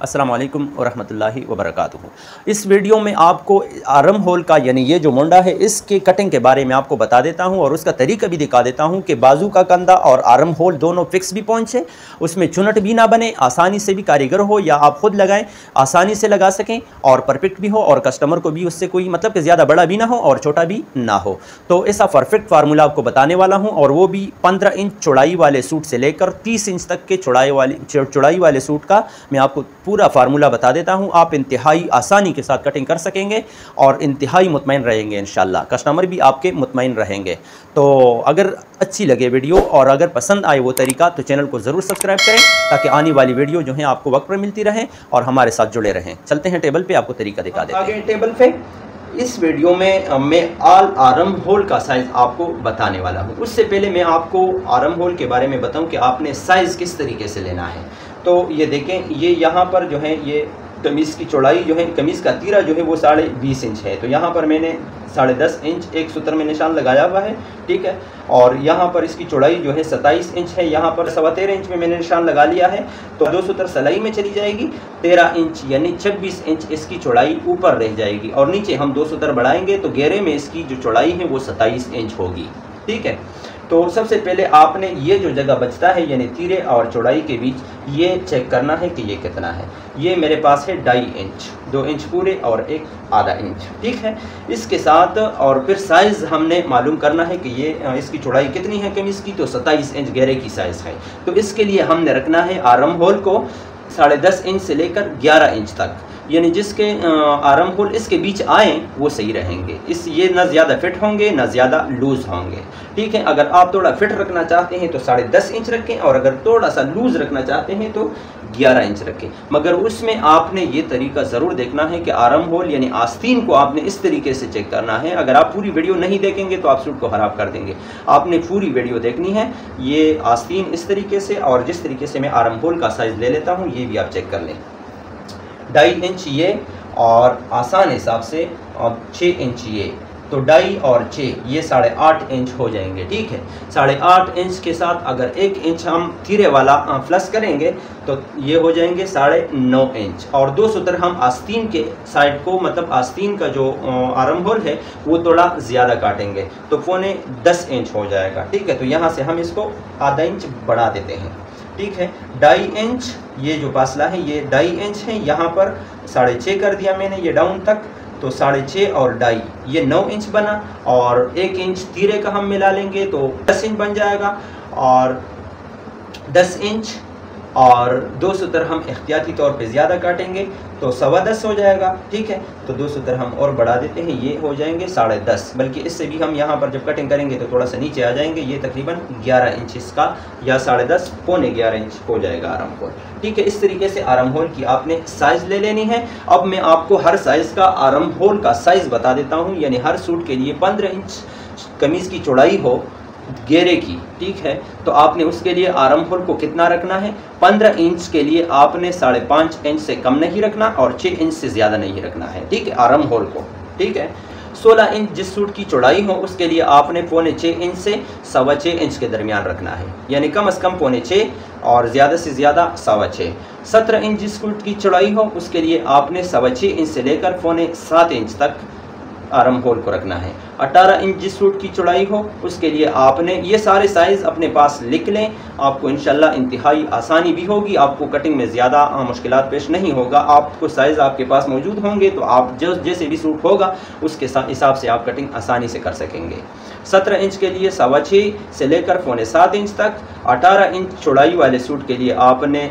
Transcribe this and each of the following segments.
अस्सलाम वालेकुम वरहमतुल्लाहि वबरकातुहू। इस वीडियो में आपको आर्म होल का यानी ये जो मुंडा है इसके कटिंग के बारे में आपको बता देता हूँ और उसका तरीका भी दिखा देता हूँ कि बाजू का कंधा और आर्म होल दोनों फिक्स भी पहुँचे, उसमें चुनट भी ना बने, आसानी से भी कारीगर हो या आप ख़ुद लगाएं आसानी से लगा सकें और परफेक्ट भी हो और कस्टमर को भी उससे कोई मतलब कि ज़्यादा बड़ा भी ना हो और छोटा भी ना हो। तो ऐसा परफेक्ट फार्मूला आपको बताने वाला हूँ और वो भी 15 इंच चौड़ाई वाले सूट से लेकर 30 इंच तक के चौड़ाई वाले सूट का मैं आपको पूरा फार्मूला बता देता हूं। आप इंतहाई आसानी के साथ कटिंग कर सकेंगे और इंतहाई मुतमईन रहेंगे इंशाल्लाह, कस्टमर भी आपके मुतमईन रहेंगे। तो अगर अच्छी लगे वीडियो और अगर पसंद आए वो तरीका तो चैनल को ज़रूर सब्सक्राइब करें ताकि आने वाली वीडियो जो है आपको वक्त पर मिलती रहे और हमारे साथ जुड़े रहें। चलते हैं टेबल पे, आपको तरीका दिखा देते हैं। आगे टेबल पे इस वीडियो में मैं आर्म होल का साइज़ आपको बताने वाला हूँ। उससे पहले मैं आपको आर्म होल के बारे में बताऊँ कि आपने साइज़ किस तरीके से लेना है। तो ये देखें, ये यहाँ पर जो है ये कमीज़ की चौड़ाई जो है, कमीज़ का तीरा जो है वो 20.5 इंच है। तो यहाँ पर मैंने 10.5 इंच एक सूत्र में निशान लगाया हुआ है, ठीक है। और यहाँ पर इसकी चौड़ाई जो है 27 इंच है, यहाँ पर 13.25 इंच में मैंने निशान लगा लिया है। तो 2 सूत्र सिलाई में चली जाएगी, 13 इंच यानी 26 इंच इसकी चौड़ाई ऊपर रह जाएगी और नीचे हम 2 सूत्र बढ़ाएंगे तो घेरे में इसकी जो चौड़ाई है वो 27 इंच होगी, ठीक है। तो सबसे पहले आपने ये जो जगह बचता है यानी तीरे और चौड़ाई के बीच ये चेक करना है कि ये कितना है। ये मेरे पास है 2.5 इंच, 2 इंच पूरे और 1/2 इंच, ठीक है। इसके साथ और फिर साइज़ हमने मालूम करना है कि ये इसकी चौड़ाई कितनी है कमीज़ की, तो 27 इंच घेरे की साइज़ है। तो इसके लिए हमने रखना है आर्म होल को 10.5 इंच से लेकर 11 इंच तक, यानी जिसके आर्म होल इसके बीच आए वो सही रहेंगे। ये ना ज़्यादा फिट होंगे ना ज़्यादा लूज़ होंगे, ठीक है। अगर आप थोड़ा फिट रखना चाहते हैं तो 10.5 इंच रखें और अगर थोड़ा सा लूज़ रखना चाहते हैं तो 11 इंच रखें। मगर उसमें आपने ये तरीका ज़रूर देखना है कि आर्म होल यानी आस्तीन को आपने इस तरीके से चेक करना है। अगर आप पूरी वीडियो नहीं देखेंगे तो आप सूट को ख़राब कर देंगे। आपने पूरी वीडियो देखनी है। ये आस्तीन इस तरीके से और जिस तरीके से मैं आर्म होल का साइज़ ले लेता हूँ ये भी आप चेक कर लें। 2.5 इंच ये और आसान हिसाब से 6 इंच ये, तो 2.5 और 6 ये 8.5 इंच हो जाएंगे, ठीक है। 8.5 इंच के साथ अगर 1 इंच हम तीरे वाला प्लस करेंगे तो ये हो जाएंगे 9.5 इंच और 2 सूत्र हम आस्तीन के साइड को मतलब आस्तीन का जो आर्म होल है वो थोड़ा ज़्यादा काटेंगे तो 10 इंच हो जाएगा, ठीक है। तो यहाँ से हम इसको ½ इंच बढ़ा देते हैं, ठीक है। 2.5 इंच ये जो फासला है ये 2.5 इंच है, यहाँ पर 6.5 कर दिया मैंने ये डाउन तक, तो 6.5 और 2.5 ये 9 इंच बना और 1 इंच तीरे का हम मिला लेंगे तो 10 इंच बन जाएगा और 10 इंच और 2 सूत्र हम एहतियाती तौर पे ज़्यादा काटेंगे तो 10.25 हो जाएगा, ठीक है। तो 2 सूत्र हम और बढ़ा देते हैं, ये हो जाएंगे 10.5, बल्कि इससे भी हम यहाँ पर जब कटिंग करेंगे तो थोड़ा सा नीचे आ जाएंगे। ये तकरीबन 11 इंच इसका या 10.5 पौने 11 इंच हो जाएगा आर्म होल, ठीक है। इस तरीके से आर्म होल की आपने साइज़ ले लेनी है। अब मैं आपको हर साइज़ का आर्म होल का साइज़ बता देता हूँ, यानी हर सूट के लिए 15 इंच कमीज़ की चौड़ाई हो घेरे की, ठीक है। तो आपने उसके लिए आर्म होल को कितना रखना है, 15 इंच के लिए आपने 5.5 इंच से कम नहीं रखना और 6 इंच से ज़्यादा नहीं रखना है, ठीक है, आर्म होल को, ठीक है। 16 इंच जिस सूट की चौड़ाई हो उसके लिए आपने 5.25 इंच से 6.25 इंच के दरमियान रखना है, यानी कम से कम 5.25 और ज़्यादा से ज़्यादा 6.25। 17 इंच जिस सूट की चौड़ाई हो उसके लिए आपने 6.25 इंच से लेकर 7.25 इंच तक आर्म होल को रखना है। 18 इंच जिस सूट की चौड़ाई हो उसके लिए आपने ये सारे साइज़ अपने पास लिख लें, आपको इंशाल्लाह इंतहाई आसानी भी होगी, आपको कटिंग में ज़्यादा मुश्किलात पेश नहीं होगा। आपको साइज़ आपके पास मौजूद होंगे तो आप जैसे भी सूट होगा उसके हिसाब से आप कटिंग आसानी से कर सकेंगे। 17 इंच के लिए 6.25 से लेकर 7.25 इंच तक, 18 इंच चौड़ाई वाले सूट के लिए आपने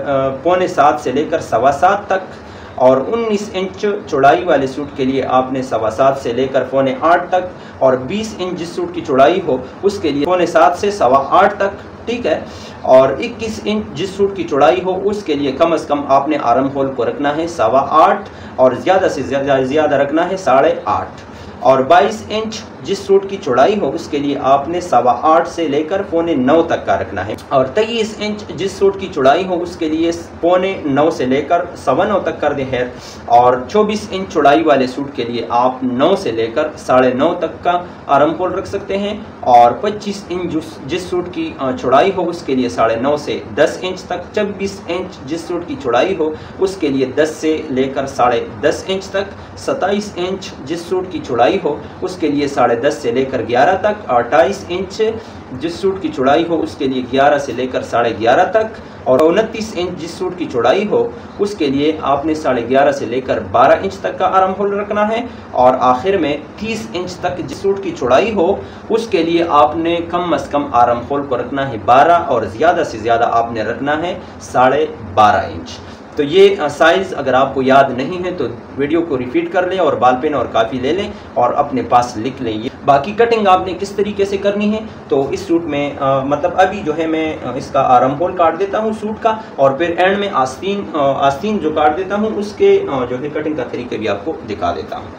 7.25 से लेकर 7.25 तक और 19 इंच चौड़ाई वाले सूट के लिए आपने 7.25 से लेकर 7.25 तक और 20 इंच जिस सूट की चौड़ाई हो उसके लिए 7.25 से 8.25 तक, ठीक है। और 21 इंच जिस सूट की चौड़ाई हो उसके लिए कम से कम आपने आर्म होल को रखना है 8.25 और ज़्यादा से ज़्यादा रखना है 8.5 और 22 इंच जिस सूट की चौड़ाई हो उसके लिए आपने 8.25 से लेकर 8.25 तक का रखना है, और 23 इंच जिस सूट की चौड़ाई हो उसके लिए 8.25 से लेकर 9.25 तक कर दे है, और 24 इंच चौड़ाई वाले सूट के लिए आप 9 से लेकर 9.5 तक का आर्म होल रख सकते हैं, और 25 इंच जिस सूट की चौड़ाई हो उसके लिए 9.5 से 10 इंच तक, 24 इंच जिस सूट की चौड़ाई हो उसके लिए 10 से लेकर 10.5 इंच तक, 27 इंच जिस सूट की चौड़ाई हो उसके लिए 10.5 से लेकर 11 तक, और 28 इंच जिस सूट की चौड़ाई हो उसके लिए 11 से लेकर 11.5 तक, और 29 इंच जिस सूट की चौड़ाई हो उसके लिए आपने 11.5 से लेकर 12 इंच तक का आर्म होल रखना है, और आखिर में 30 इंच तक जिस सूट की चौड़ाई हो उसके लिए आपने कम से कम आर्म होल को रखना है 12, और ज़्यादा से ज़्यादा आपने रखना है 12.5 इंच। तो ये साइज़ अगर आपको याद नहीं है तो वीडियो को रिपीट कर लें और बाल पेन और काफ़ी ले लें और अपने पास लिख लें। ये बाकी कटिंग आपने किस तरीके से करनी है, तो इस सूट में मतलब अभी जो है मैं इसका आर्म होल काट देता हूँ सूट का, और फिर एंड में आस्तीन जो काट देता हूँ उसके जो है कटिंग का तरीके भी आपको दिखा देता हूँ।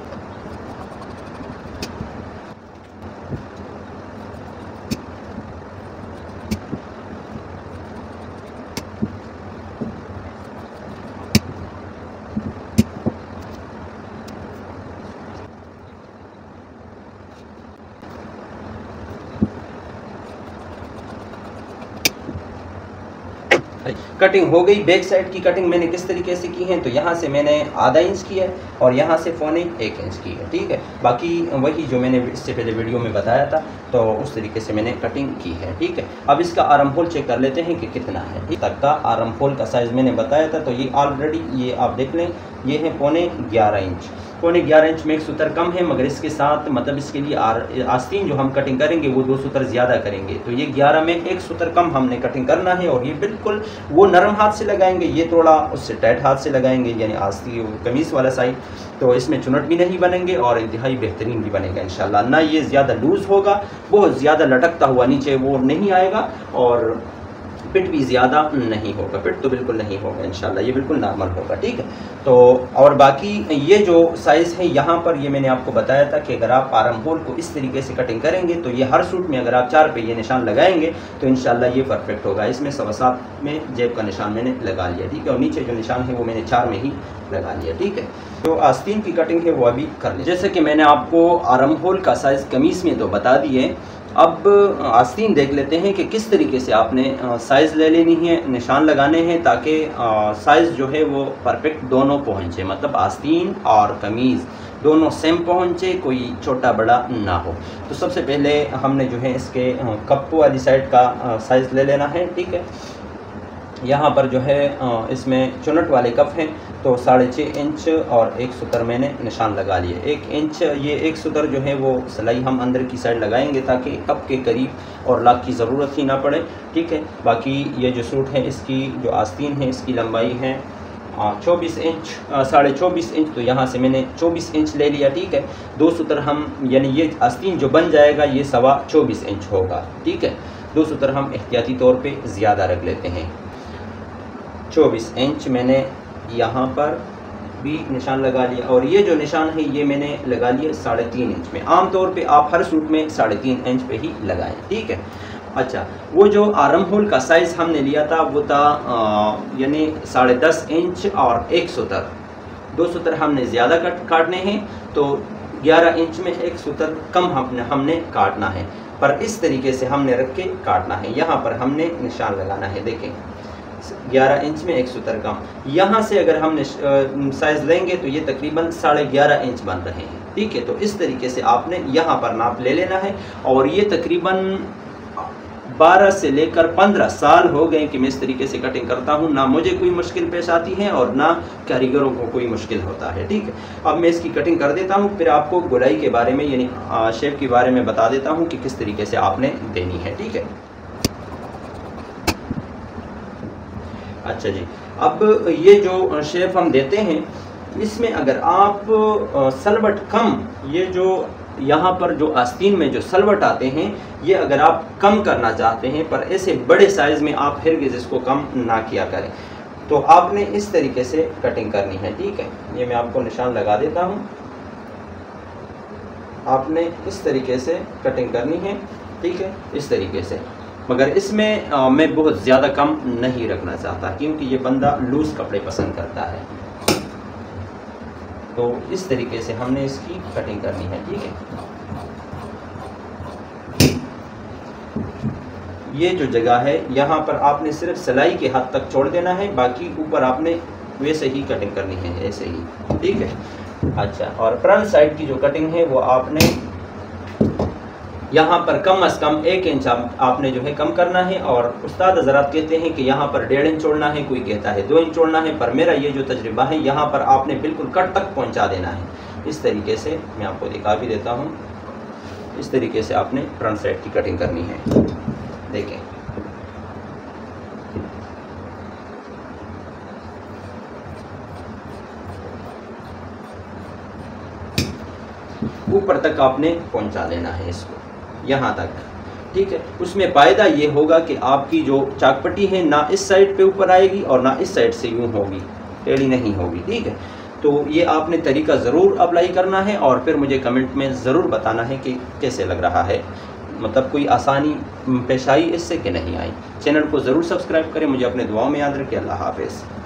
कटिंग हो गई। बैक साइड की कटिंग मैंने किस तरीके से की है, तो यहाँ से मैंने आधा इंच की है और यहाँ से 1 इंच की है, ठीक है। बाकी वही जो मैंने इससे पहले वीडियो में बताया था तो उस तरीके से मैंने कटिंग की है, ठीक है। अब इसका आर्म होल चेक कर लेते हैं कि कितना है। तक का आर्म होल का साइज़ मैंने बताया था, तो ये ऑलरेडी ये आप देख लें, ये है 11.25 इंच। 11.25 इंच में एक सूत्र कम है, मगर इसके साथ मतलब इसके लिए आस्तीन जो हम कटिंग करेंगे वो 2 सूत्र ज़्यादा करेंगे, तो ये 11 में एक सूत्र कम हमने कटिंग करना है। और ये बिल्कुल वो नरम हाथ से लगाएंगे, ये थोड़ा उससे टाइट हाथ से लगाएंगे, यानी आस्तीन कमीज़ वाला साइड, तो इसमें चुनट भी नहीं बनेंगे और इंतहाई बेहतरीन भी बनेगा इंशाल्लाह। ना ये ज़्यादा लूज़ होगा, बहुत ज़्यादा लटकता हुआ नीचे वो नहीं आएगा, और पिट भी ज़्यादा नहीं होगा, पिट तो बिल्कुल नहीं होगा इंशाल्लाह, ये बिल्कुल नॉर्मल होगा, ठीक है। तो और बाकी ये जो साइज़ है यहाँ पर ये मैंने आपको बताया था कि अगर आप आर्म होल को इस तरीके से कटिंग करेंगे तो ये हर सूट में अगर आप 4 पे ये निशान लगाएंगे तो इंशाल्लाह ये परफेक्ट होगा। इसमें 7.25 में जेब का निशान मैंने लगा लिया, ठीक है, और नीचे जो निशान है वो मैंने 4 में ही लगा लिया, ठीक है। तो आस्तीन की कटिंग है वो अभी कर ली। जैसे कि मैंने आपको आर्म होल का साइज़ कमीज़ में तो बता दिए, अब आस्तीन देख लेते हैं कि किस तरीके से आपने साइज़ ले लेनी है, निशान लगाने हैं, ताकि साइज़ जो है वो परफेक्ट दोनों पहुँचे, मतलब आस्तीन और कमीज़ दोनों सेम पहुँचे, कोई छोटा बड़ा ना हो। तो सबसे पहले हमने जो है इसके कप वाली साइड का साइज़ ले लेना है, ठीक है। यहाँ पर जो है इसमें चुनट वाले कप हैं, तो 6.5 इंच और 1 सूत्र मैंने निशान लगा लिए। 1 इंच ये 1 सूत्र जो है वो सिलाई हम अंदर की साइड लगाएंगे ताकि कप के करीब और लाक की ज़रूरत ही ना पड़े, ठीक है। बाकी ये जो सूट है इसकी जो आस्तीन है इसकी लंबाई है 24 इंच, 24.5 इंच, तो यहाँ से मैंने 24 इंच ले लिया, ठीक है। 2 सूत्र हम यानी ये आस्तीन जो बन जाएगा ये 24.25 इंच होगा, ठीक है। 2 सूत्र हम एहतियाती तौर पे ज़्यादा रख लेते हैं। 24 इंच मैंने यहाँ पर भी निशान लगा लिया, और ये जो निशान है ये मैंने लगा लिया 3.5 इंच में। आम तौर पे आप हर सूट में 3.5 इंच पे ही लगाएं, ठीक है। अच्छा, वो जो आर्म होल का साइज़ हमने लिया था वो था यानी 10.5 इंच और 1 सूत्र, 2 सूत्र हमने ज़्यादा काटने हैं, तो 11 इंच में 1 सूत्र कम हमने काटना है, पर इस तरीके से हमने रख के काटना है। यहाँ पर हमने निशान लगाना है, देखें 11 इंच में 1 सूत्र कम। यहाँ से अगर हमने साइज़ लेंगे तो ये तकरीबन 11.5 इंच बन रहे हैं, ठीक है। तो इस तरीके से आपने यहाँ पर नाप ले लेना है, और ये तकरीबन 12 से लेकर 15 साल हो गए कि मैं इस तरीके से कटिंग करता हूँ, ना मुझे कोई मुश्किल पेश आती है और ना कारीगरों को कोई मुश्किल होता है, ठीक है। अब मैं इसकी कटिंग कर देता हूँ, फिर आपको गोलाई के बारे में यानी शेप के बारे में बता देता हूँ कि किस तरीके से आपने देनी है, ठीक है। अच्छा जी, अब ये जो शेप हम देते हैं इसमें अगर आप सलवट कम, ये जो यहाँ पर जो आस्तीन में जो सलवट आते हैं ये अगर आप कम करना चाहते हैं, पर ऐसे बड़े साइज़ में आप फिर इसको कम ना किया करें, तो आपने इस तरीके से कटिंग करनी है, ठीक है। ये मैं आपको निशान लगा देता हूँ। आपने इस तरीके से कटिंग करनी है, ठीक है, इस तरीके से। मगर इसमें मैं बहुत ज़्यादा कम नहीं रखना चाहता क्योंकि ये बंदा लूज़ कपड़े पसंद करता है। तो इस तरीके से हमने इसकी कटिंग करनी है, ठीक है। ये जो जगह है यहाँ पर आपने सिर्फ सिलाई के हद तक छोड़ देना है, बाकी ऊपर आपने वैसे ही कटिंग करनी है, ऐसे ही, ठीक है। अच्छा, और फ्रंट साइड की जो कटिंग है वो आपने यहाँ पर कम से कम 1 इंच आपने जो है कम करना है। और उस्ताद हज़रात कहते हैं कि यहाँ पर 1.5 इंच छोड़ना है, कोई कहता है 2 इंच छोड़ना है, पर मेरा ये जो तजर्बा है यहाँ पर आपने बिल्कुल कट तक पहुँचा देना है। इस तरीके से मैं आपको दिखा भी देता हूँ, इस तरीके से आपने फ्रंट साइड की कटिंग करनी है, देखें। ऊपर तक आपने पहुंचा लेना है इसको, यहाँ तक, ठीक है। उसमें फ़ायदा ये होगा कि आपकी जो चाकपट्टी है ना इस साइड पे ऊपर आएगी और ना इस साइड से यूँ होगी, टेढ़ी नहीं होगी, ठीक है। तो ये आपने तरीका ज़रूर अप्लाई करना है और फिर मुझे कमेंट में ज़रूर बताना है कि कैसे लग रहा है, मतलब कोई आसानी पेश आई इससे कि नहीं आई। चैनल को ज़रूर सब्सक्राइब करें, मुझे अपने दुआओं में याद रखें। अल्लाह हाफ़िज़।